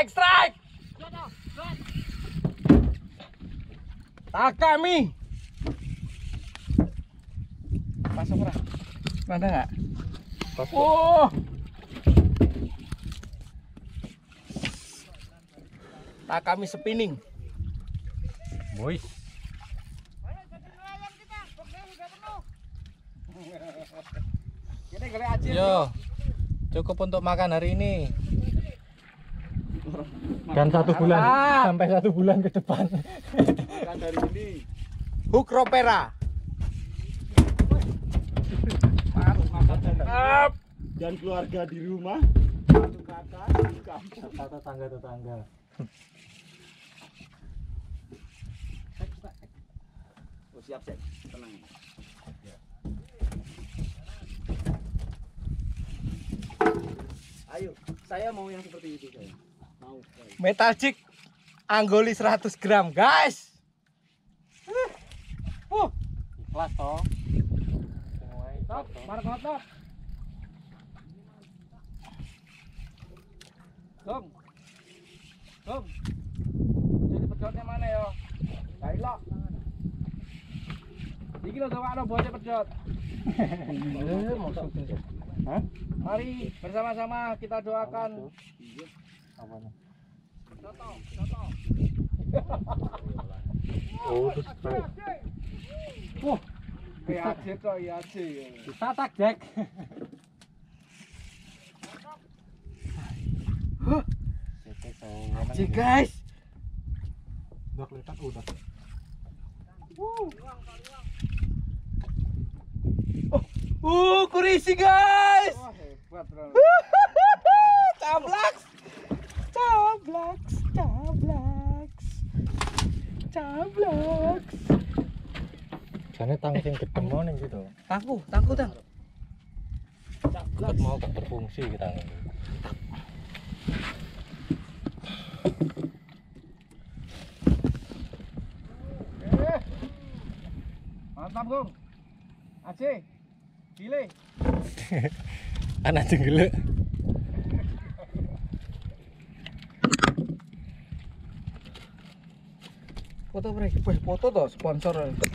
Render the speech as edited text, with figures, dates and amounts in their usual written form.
strike. Takami. Masuk ora? Ada nggak? Oh. Takami spinning. Boys. Yo, cukup untuk makan hari ini. Dan 1 bulan sampai 1 bulan ke depan. Makan dari ini. Hook ropera. Dan keluarga di rumah. Satu kakak di kampung. Tetangga. Oh, siap, tenang. Ayo, saya mau yang seperti itu saya. Mau. Metal jig Anggoli 100 gram, guys. Ikhlas toh. Stop, stop. Gong. Jadi pedotnya mana ya? Kailok. Iki lho dawakno bocah pedot. Hah? Mari bersama-sama kita doakan. Apanya? Soto. Oh, terus strike. PAC kok IAC. Tatak Jack. Cik guys. Udah kelihatan udah. Kurisi guys. Wah, hebat, Bro. Cablaks. Jane tang sing ketemu ning situ. Tangku tang. Ket mau gak berfungsi kita. Mantap, Gong. Aceh. Gile. Anak jenggelek. Foto break. Foto toh sponsor.